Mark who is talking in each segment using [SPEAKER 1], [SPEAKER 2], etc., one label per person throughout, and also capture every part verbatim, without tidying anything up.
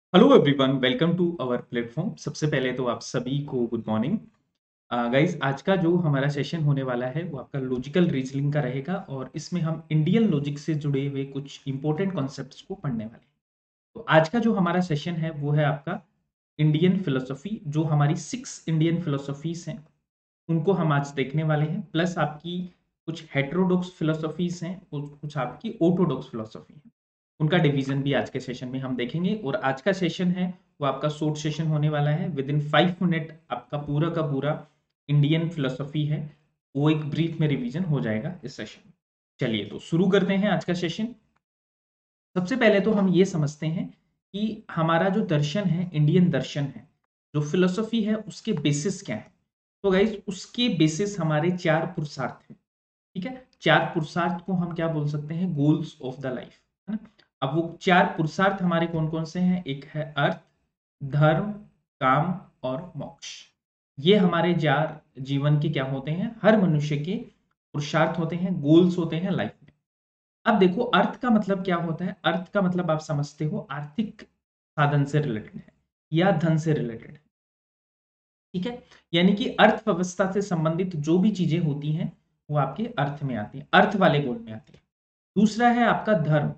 [SPEAKER 1] Hello everyone, welcome to our platform. सबसे पहले तो आप सभी को गुड मॉर्निंग। गाइस, आज का जो हमारा सेशन होने वाला है वो आपका लॉजिकल रीजनिंग का रहेगा और इसमें हम इंडियन लॉजिक से जुड़े हुए कुछ इंपॉर्टेंट कॉन्सेप्ट्स को पढ़ने वाले हैं। तो आज का जो हमारा सेशन है वो है आपका इंडियन फिलोसफी। जो हमारी सिक्स इंडियन फिलोसफीज हैं उनको हम आज देखने वाले हैं, प्लस आपकी कुछ हेटेरोडॉक्स फिलोसफीज हैं और कुछ आपकी ऑर्थोडॉक्स फिलोसफी है। उनका डिवीजन भी आज के सेशन में हम देखेंगे। और आज का सेशन है वो आपका शॉर्ट सेशन होने वाला है। विद इन फाइव मिनट आपका पूरा का पूरा इंडियन फिलोसफी है वो एक ब्रीफ में रिवीजन हो जाएगा इस सेशन में। चलिए तो शुरू करते हैं आज का सेशन। सबसे पहले तो हम ये समझते हैं कि हमारा जो दर्शन है, इंडियन दर्शन है, जो फिलोसफी है, उसके बेसिस क्या है। तो गाइज, उसके बेसिस हमारे चार पुरुषार्थ हैं। ठीक है, चार पुरुषार्थ को हम क्या बोल सकते हैं? गोल्स ऑफ द लाइफ, है ना। अब वो चार पुरुषार्थ हमारे कौन कौन से हैं? एक है अर्थ, धर्म, काम और मोक्ष। ये हमारे चार जीवन के क्या होते हैं? हर मनुष्य के पुरुषार्थ होते हैं, गोल्स होते हैं लाइफ में। अब देखो, अर्थ का मतलब क्या होता है? अर्थ का मतलब आप समझते हो आर्थिक साधन से रिलेटेड है या धन से रिलेटेड है। ठीक है, यानी कि अर्थव्यवस्था से संबंधित जो भी चीजें होती हैं वो आपके अर्थ में आती है, अर्थ वाले गोल में आती है। दूसरा है आपका धर्म।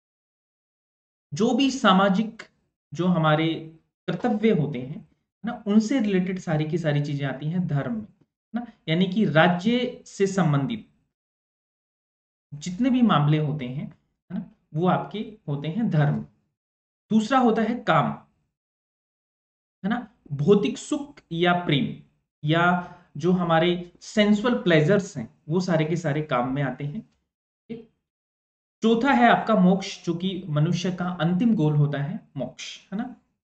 [SPEAKER 1] जो भी सामाजिक, जो हमारे कर्तव्य होते हैं ना, उनसे रिलेटेड सारी की सारी चीजें आती हैं धर्म में, ना। यानी कि राज्य से संबंधित जितने भी मामले होते हैं, है ना, वो आपके होते हैं धर्म। दूसरा होता है काम, है ना। भौतिक सुख या प्रेम या जो हमारे सेंसुअल प्लेजर्स हैं वो सारे के सारे काम में आते हैं। ठीक? चौथा है आपका मोक्ष, जो कि मनुष्य का अंतिम गोल होता है, मोक्ष, है ना।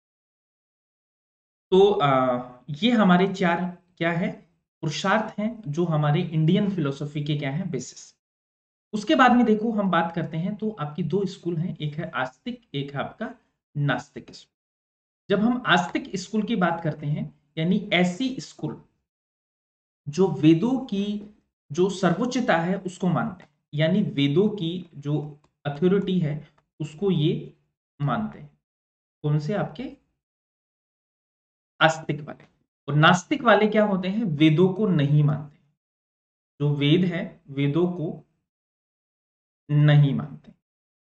[SPEAKER 1] तो आ, ये हमारे चार क्या है? पुरुषार्थ हैं जो हमारे इंडियन फिलोसफी के क्या है? बेसिस। उसके बाद में देखो, हम बात करते हैं तो आपकी दो स्कूल हैं, एक है आस्तिक, एक है आपका नास्तिक स्कूल। जब हम आस्तिक स्कूल की बात करते हैं, यानी ऐसी स्कूल जो वेदों की जो सर्वोच्चता है उसको मानते हैं, यानी वेदों की जो अथॉरिटी है उसको ये मानते हैं। कौन से? आपके आस्तिक वाले। और नास्तिक वाले क्या होते हैं? वेदों को नहीं मानते। जो वेद है, वेदों को नहीं मानते।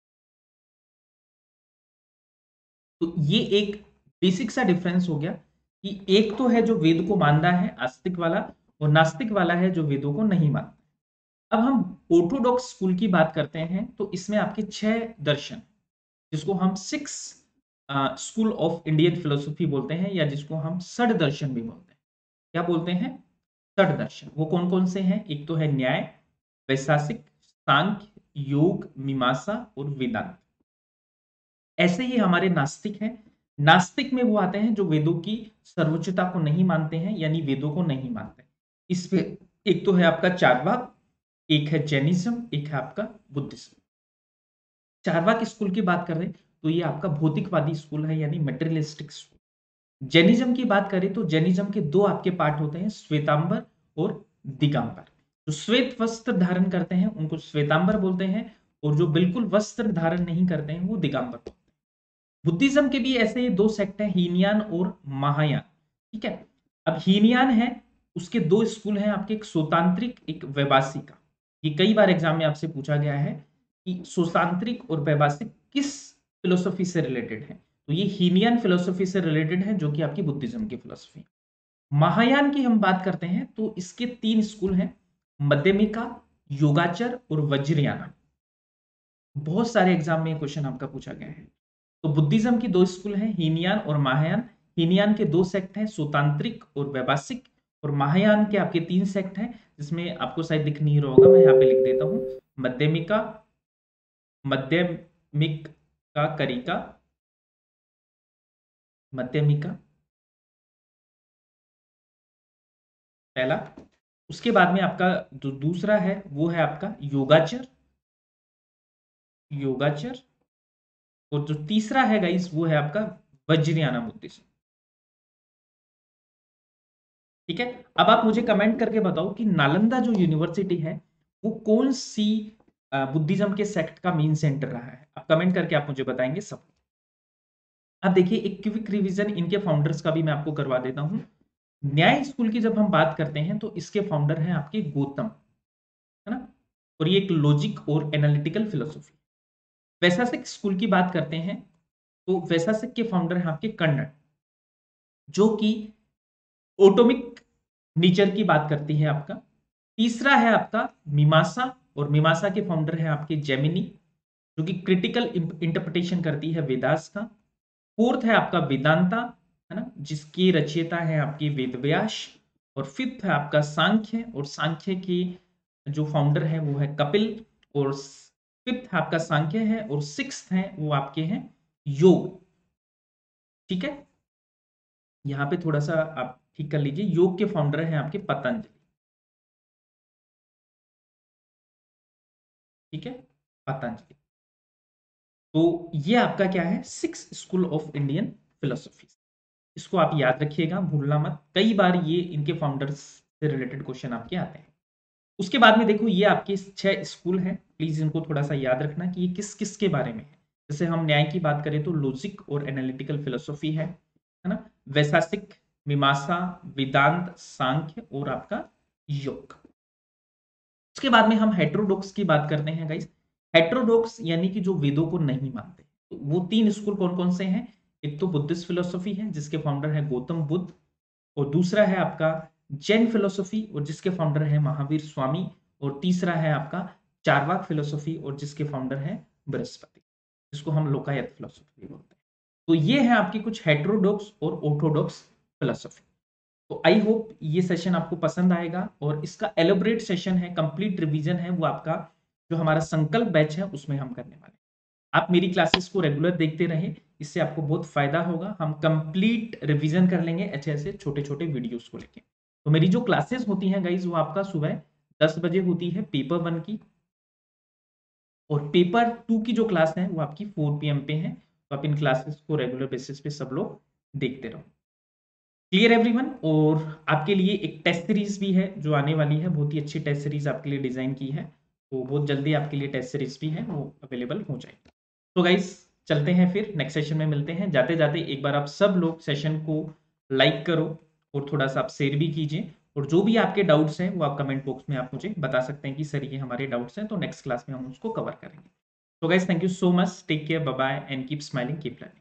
[SPEAKER 1] तो ये एक बेसिक सा डिफरेंस हो गया कि एक तो है जो वेद को मानता है, आस्तिक वाला, और नास्तिक वाला है जो वेदों को नहीं मानता। अब हम ऑर्थोडॉक्स स्कूल की बात करते हैं तो इसमें आपके छह दर्शन, जिसको हम six school of Indian philosophy बोलते हैं, या जिसको हम षड दर्शन भी बोलते हैं। क्या बोलते हैं? षड दर्शन। वो कौन कौन से हैं? एक तो है न्याय, वैशेषिक, सांख्य, योग, मीमांसा और वेदांत। ऐसे ही हमारे नास्तिक हैं। नास्तिक में वो आते हैं जो वेदों की सर्वोच्चता को नहीं मानते हैं, यानी वेदों को नहीं मानते। इस पे एक तो है आपका चार्वाक, एक है जैनिज्म, एक है आपका बुद्धिज्म। चार्वाक स्कूल की बात कर रहे हैं तो ये आपका भौतिकवादी स्कूल है, यानी मेटेरियलिस्टिक स्कूल। जैनिज्म की बात करें तो जैनिज्म के दो आपके पार्ट होते हैं, श्वेतांबर और दिगंबर। जो श्वेत वस्त्र धारण करते हैं उनको श्वेतांबर बोलते हैं, और जो बिल्कुल वस्त्र धारण नहीं करते हैं वो दिगंबर बोलते हैं। बुद्धिज्म के भी ऐसे ही दो सेक्ट हैं, हीनयान और महायान। ठीक है, अब हीनयान है, उसके दो स्कूल हैं आपके, एक स्वतांत्रिक, एक वैभाषिक। ये कई बार एग्जाम में आपसे पूछा गया है कि स्वतांत्रिक और वैभाषिक किस फिलोसफी से रिलेटेड है। तो ये हीनयान फिलोसफी से रिलेटेड है, जो कि आपकी बुद्धिज्म की फिलोसफी। महायान की हम बात करते हैं तो इसके तीन स्कूल हैं, मध्यमिका, योगाचर और वज्रयाना। बहुत सारे एग्जाम में क्वेश्चन आपका पूछा गया है। तो बुद्धिज्म की दो स्कूल हैं, हीनयान और महायान। हीनयान के दो सेक्ट हैं, स्वतांत्रिक और वैभाषिक। और महायान के आपके तीन सेक्ट हैं, जिसमें आपको शायद दिख नहीं रहा होगा, मैं यहाँ पे लिख देता हूँ। मध्यमिका, मध्यमिक का करिका, मध्यमिका पहला। उसके बाद में आपका जो दूसरा है वो है आपका योगाचर, योगाचर। और जो तीसरा है गाइस वो है आपका वज्रयाना बुद्धिज्म। ठीक है, अब आप मुझे कमेंट करके बताओ कि नालंदा जो यूनिवर्सिटी है वो कौन सी बुद्धिज्म के सेक्ट का मेन सेंटर रहा है। आप कमेंट करके आप मुझे बताएंगे सब। अब देखिए एक क्विक रिवीजन इनके फाउंडर्स का भी मैं आपको करवा देता हूं। न्याय स्कूल की जब हम बात करते हैं तो इसके फाउंडर हैं आपके गौतम, है ना, और ये एक लॉजिक और एनालिटिकल फिलोसॉफी। वैशासिक स्कूल की बात करते हैं तो वैशासिक के फाउंडर हैं आपके कर्ण, जो कि ओटोमिक नेचर की बात करती है आपका। तीसरा है आपका मीमांसा, और मीमांसा के फाउंडर है आपके जेमिनी, जो कि क्रिटिकल इंटरप्रिटेशन करती है वेदास का। फोर्थ है आपका वेदांता, है ना, जिसकी रचयिता है आपकी वेदव्यास। और फिफ्थ है आपका सांख्य, और सांख्य की जो फाउंडर है वो है कपिल। और फिफ्थ आपका सांख्य है, और सिक्स्थ है वो आपके हैं योग। ठीक है, यहां पे थोड़ा सा आप ठीक कर लीजिए। योग के फाउंडर हैं आपके पतंजलि। ठीक है, पतंजलि। तो ये आपका क्या है, six school of Indian philosophy. इसको आप याद रखिएगा, भूलना मत, कई बार ये इनके फाउंडर्स से रिलेटेड क्वेश्चन आपके आते हैं। उसके बाद में देखो ये आपके छह स्कूल हैं, प्लीज इनको थोड़ा सा याद रखना कि ये किस किस के बारे में है। जैसे हम न्याय की बात करें तो लॉजिक और एनालिटिकल फिलोसॉफी है है ना, वैशासिक, मीमांसा, वेदांत, सांख्य और आपका योग। उसके बाद में हम हेट्रोडॉक्स की बात करते हैं गाइस। हेट्रोडॉक्स यानी कि जो वेदों को नहीं मानते, तो वो तीन स्कूल कौन कौन से हैं। एक तो बुद्धिस्ट फिलोसॉफी है जिसके फाउंडर है गौतम बुद्ध, और दूसरा है आपका जैन फिलोसॉफी और जिसके फाउंडर है महावीर स्वामी, और तीसरा है आपका चारवाक फिलोसॉफी और जिसके फाउंडर है बृहस्पति, जिसको हम लोकायत फिलोसॉफी बोलते हैं। तो ये है आपकी कुछ हेट्रोडॉक्स और ऑर्थोडॉक्स फिलोसॉफी। तो आई होप ये सेशन आपको पसंद आएगा, और इसका एलोबरेट सेशन है, कंप्लीट रिवीजन है, वो आपका जो हमारा संकल्प बैच है उसमें हम करने वाले हैं। आप मेरी क्लासेस को रेगुलर देखते रहें, इससे आपको बहुत फायदा होगा। हम कंप्लीट रिवीजन कर लेंगे ऐसे ऐसे छोटे छोटे वीडियोस को लेके। तो मेरी जो क्लासेस होती हैं गाइज वो आपका सुबह दस बजे होती है पेपर वन की, और पेपर टू की जो क्लास है वो आपकी फोर पी एम पे है। तो आप इन क्लासेस को रेगुलर बेसिस पे सब लोग देखते रहो। Clear everyone. और आपके लिए एक टेस्ट सीरीज भी है जो आने वाली है, बहुत ही अच्छी टेस्ट सीरीज आपके लिए डिजाइन की है। तो बहुत जल्दी आपके लिए टेस्ट सीरीज भी है वो अवेलेबल हो जाएगी। तो गाइस चलते हैं, फिर नेक्स्ट सेशन में मिलते हैं। जाते जाते एक बार आप सब लोग सेशन को लाइक करो और थोड़ा सा आप शेयर भी कीजिए, और जो भी आपके डाउट्स हैं वो आप कमेंट बॉक्स में आप मुझे बता सकते हैं कि सर ये हमारे डाउट्स हैं, तो नेक्स्ट क्लास में हम उसको कवर करेंगे। तो guys thank you so much, take care, bye bye and keep smiling, keep learning.